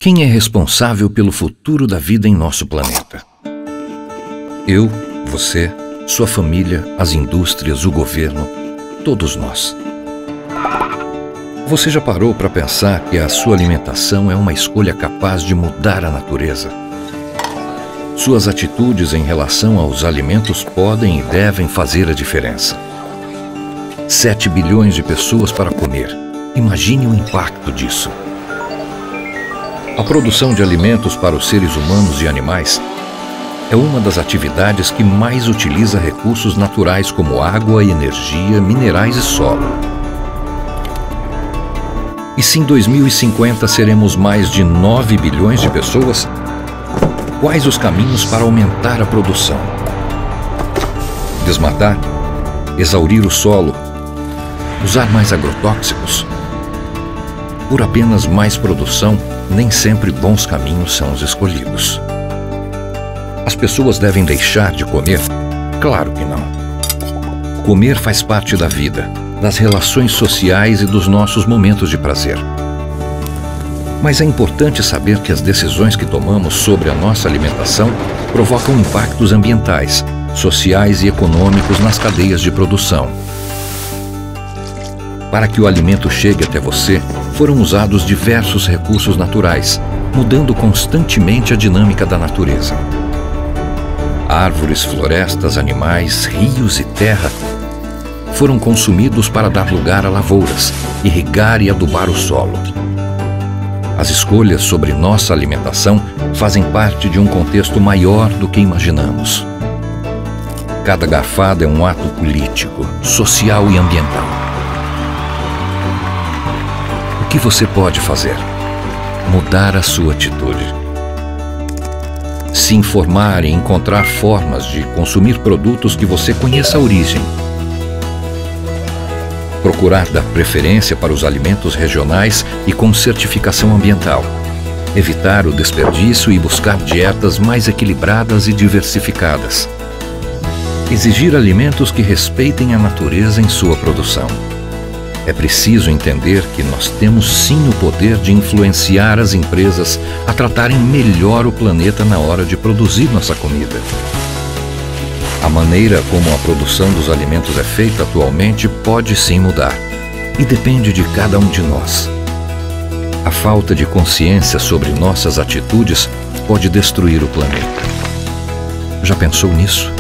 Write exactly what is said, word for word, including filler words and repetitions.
Quem é responsável pelo futuro da vida em nosso planeta? Eu, você, sua família, as indústrias, o governo, todos nós. Você já parou para pensar que a sua alimentação é uma escolha capaz de mudar a natureza? Suas atitudes em relação aos alimentos podem e devem fazer a diferença. Sete bilhões de pessoas para comer. Imagine o impacto disso. A produção de alimentos para os seres humanos e animais é uma das atividades que mais utiliza recursos naturais como água, energia, minerais e solo. E se em dois mil e cinquenta seremos mais de nove bilhões de pessoas, quais os caminhos para aumentar a produção? Desmatar? Exaurir o solo? Usar mais agrotóxicos? Por apenas mais produção, nem sempre bons caminhos são os escolhidos. As pessoas devem deixar de comer? Claro que não. Comer faz parte da vida, das relações sociais e dos nossos momentos de prazer. Mas é importante saber que as decisões que tomamos sobre a nossa alimentação provocam impactos ambientais, sociais e econômicos nas cadeias de produção. Para que o alimento chegue até você, foram usados diversos recursos naturais, mudando constantemente a dinâmica da natureza. Árvores, florestas, animais, rios e terra foram consumidos para dar lugar a lavouras, irrigar e adubar o solo. As escolhas sobre nossa alimentação fazem parte de um contexto maior do que imaginamos. Cada garfada é um ato político, social e ambiental. O que você pode fazer? Mudar a sua atitude. Se informar e encontrar formas de consumir produtos que você conheça a origem. Procurar dar preferência para os alimentos regionais e com certificação ambiental. Evitar o desperdício e buscar dietas mais equilibradas e diversificadas. Exigir alimentos que respeitem a natureza em sua produção. É preciso entender que nós temos sim o poder de influenciar as empresas a tratarem melhor o planeta na hora de produzir nossa comida. A maneira como a produção dos alimentos é feita atualmente pode sim mudar, e depende de cada um de nós. A falta de consciência sobre nossas atitudes pode destruir o planeta. Já pensou nisso?